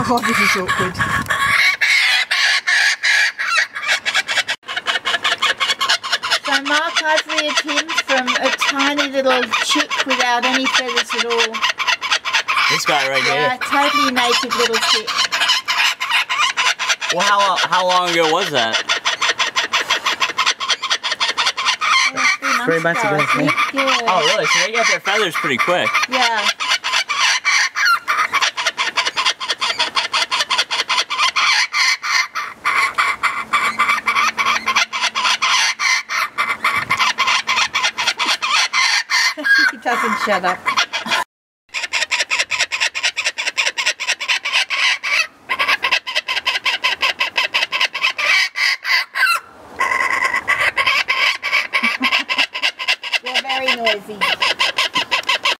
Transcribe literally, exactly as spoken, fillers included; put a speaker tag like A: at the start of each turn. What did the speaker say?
A: God, this is awkward. So Mark I've reared him from a tiny little chick without any feathers at all.
B: This guy right
A: Yeah,
B: here.
A: totally naked little chick.
B: Well, how, how long ago was that?
A: Yeah,
C: Three months ago,
A: I think. Yeah.
B: Oh, really? So they got their feathers pretty quick.
A: Yeah. He doesn't shut up. They're very noisy.